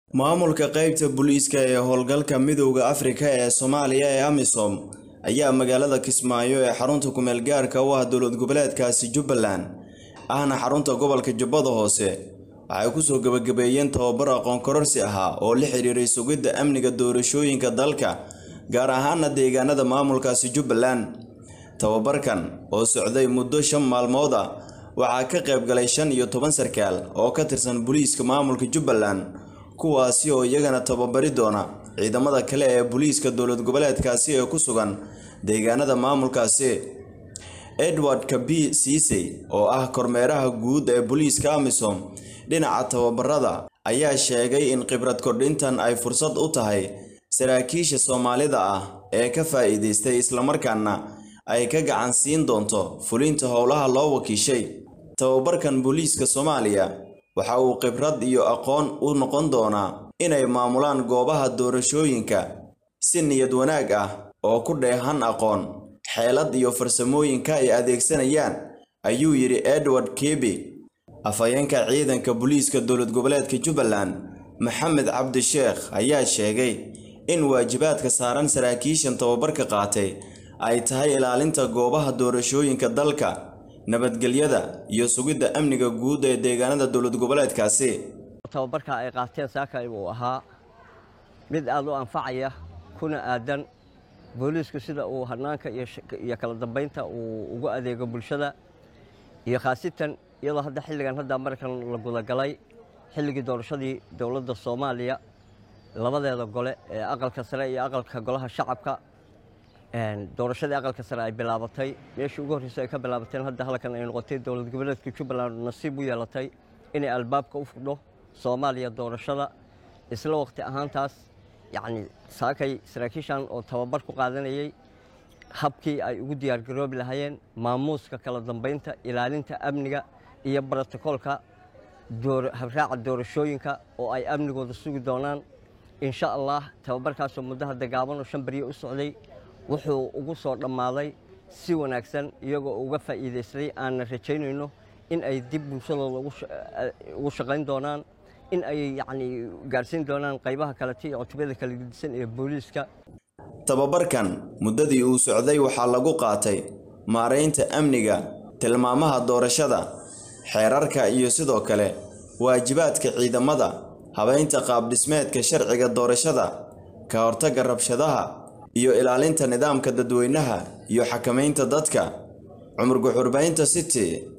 Maamulka qaybta booliiska ee howlgalka Midowga Afrika ee Soomaaliya ee AMISOM ayaa magaalada Kismaayo ee xarunta ku meel gaarka u ah dowlad goboleedkaasi Jubbaland ahna xarunta gobolka Jubbada Hoose waxay ku soo gabagabeeyeen tababar aqoon kororsi ah oo la xiriiray sugidda amniga doorashooyinka dalka gaar ahaan deegaanada maamulkaasi Jubbaland. Tababarkan oo socday muddo 5 maalmood ah waxaa ka qayb galay 15 sarkaal oo ka tirsan booliiska maamulka Jubbaland kuwaasi oo iyagana tababari doona ciidamada kale ee booliiska dowlad goboleedkaasi ee ku sugan deegaanada maamulkaasi. Edward Kabi Cisse oo ah kormeeraha guud ee booliiska AMISOM dhinaca tababarada ayaa sheegay in khibrad kordhintan ay fursad u tahay saraakiisha Soomaalida ah ee ka faa'iideystay isla markaana ay ka gacan siin doonto fulinta howlaha loo wakiishay. Tababarkan booliiska Soomaaliya waxa uu khibrad iyo aqoon u noqon doonaa inay maamulaan goobaha doorashooyinka si niyad wanaag ah oo ku dheehan aqoon, xeelad iyo farsamooyinka ay adeegsanayaan, ayuu yiri Edward Kabi. Afhayeenka ciidanka booliiska dowlad goboleedka Jubbaland Maxamed Cabdi Sheekh ayaa sheegay in waajibaadka saaran saraakiishan tababarka qaatay ay tahay ilaalinta goobaha doorashooyinka dalka, nabadgelyada iyo sugidda amniga guud ee deegaanada dowlad goboleedkaasi. tababarka ay qaateen saaka uu ahaa mid aad u anfacaya kuna aadan booliisku sida uu hanaanka iyo kala dambeynta uu ugu adeego bulshada iyo khaasatan iyadoo hadda xilligan markan la guda galay xilligii doorashadii dowladda Soomaaliya labadeeda gole ee aqalka sare iyo aqalka golaha shacabka doorashadii aqalka sare ay bilaabatay meeshii ugu horreysay ay ka bilaabateen hadda halkan ay noqotay dowlad goboleedka Jubbaland nasiib u yeelatay inay albaabka u fudho Soomaaliya doorashada isla waqti ahaantaas saakay saraakiishan oo tababar ku qaadanayay habkii ay ugu diyaar garoobi lahaayeen maamuuska kala dambeynta ilaalinta amniga iyo borotokoolka habraaca doorashooyinka oo ay amnigooda sugi doonaan insha Allah. tababarkaas oo muddo hadda gaaban oo 5 bariyo u socday wuxuu ugu soo dhamaaday si wanaagsan iyagoo uga faa'iideystay aan rajaynayno in ay dib bulshadooda ugu shaqayn doonaan in ay gaarsiin doonaan qaybaha kale iyo cutubada kala gedisan ee booliiska. Tababarkan muddadii uu socday waxaa lagu qaatay maareynta amniga, tilmaamaha doorashada, xeerarka iyo sidoo kale waajibaadka ciidamada, habeynta qaab dhismeedka sharciga doorashada, ka hortagga rabshadaha iyo ilaalinta nidaamka dadweynaha iyo xakameynta dadka. Cumar Guxurbaynta City.